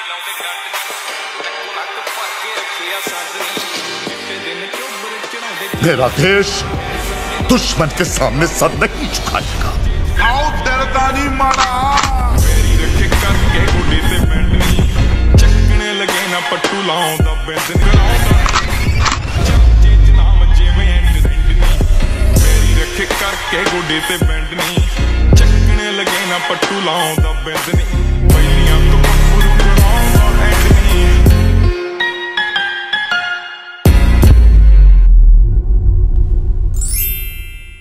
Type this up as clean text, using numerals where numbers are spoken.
मेरा देश दुश्मन के सामने सर नहीं झुकाएगा। आओ दर्दानी मारा मेरी रखे करके गुड्डी ते बैंडनी चकने लगे ना पट्टू लाऊं दा बैंड नाम जिवें एंटनी मेरी रखे करके गुड्डी ते बैंडनी चकने लगे ना पट्टू लाऊं दा बैंडनी।